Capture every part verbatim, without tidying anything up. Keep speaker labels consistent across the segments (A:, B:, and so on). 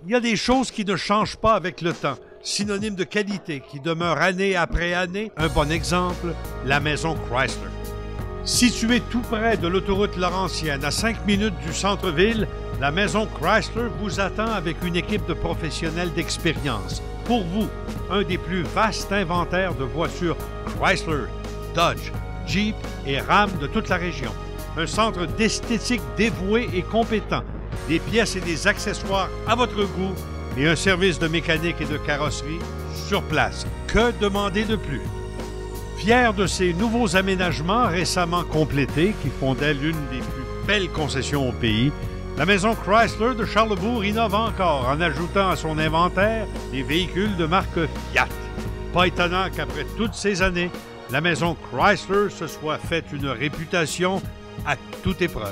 A: Il y a des choses qui ne changent pas avec le temps, synonyme de qualité qui demeure année après année. Un bon exemple, la maison Chrysler. Située tout près de l'autoroute Laurentienne, à cinq minutes du centre-ville, la maison Chrysler vous attend avec une équipe de professionnels d'expérience. Pour vous, un des plus vastes inventaires de voitures Chrysler, Dodge, Jeep et Ram de toute la région. Un centre d'esthétique dévoué et compétent, des pièces et des accessoires à votre goût et un service de mécanique et de carrosserie sur place. Que demander de plus? Fier de ces nouveaux aménagements récemment complétés qui font d'elle l'une des plus belles concessions au pays, la maison Chrysler de Charlesbourg innove encore en ajoutant à son inventaire des véhicules de marque Fiat. Pas étonnant qu'après toutes ces années, la maison Chrysler se soit faite une réputation à toute épreuve.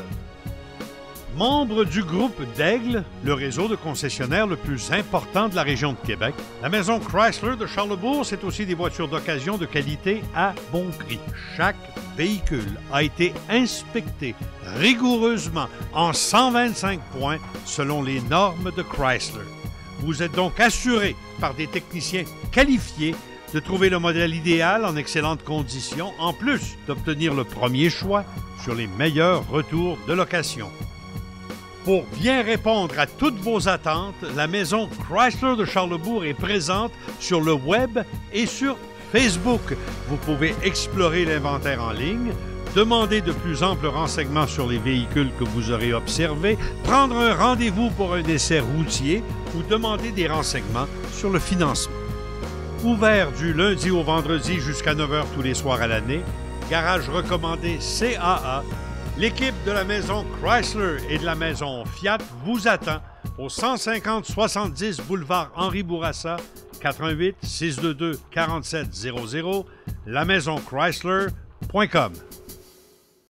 A: Membre du groupe d'Aigle, le réseau de concessionnaires le plus important de la région de Québec, la maison Chrysler de Charlesbourg, c'est aussi des voitures d'occasion de qualité à bon prix. Chaque véhicule a été inspecté rigoureusement en cent vingt-cinq points selon les normes de Chrysler. Vous êtes donc assuré par des techniciens qualifiés de trouver le modèle idéal en excellentes conditions, en plus d'obtenir le premier choix sur les meilleurs retours de location. Pour bien répondre à toutes vos attentes, la maison Chrysler de Charlesbourg est présente sur le web et sur Facebook. Vous pouvez explorer l'inventaire en ligne, demander de plus amples renseignements sur les véhicules que vous aurez observés, prendre un rendez-vous pour un essai routier ou demander des renseignements sur le financement. Ouvert du lundi au vendredi jusqu'à neuf heures tous les soirs à l'année, garage recommandé C A A, l'équipe de la maison Chrysler et de la maison Fiat vous attend au cent cinquante soixante-dix boulevard Henri Bourassa, quatre un huit, six deux deux, quatre sept zéro zéro, la maison Chrysler point com.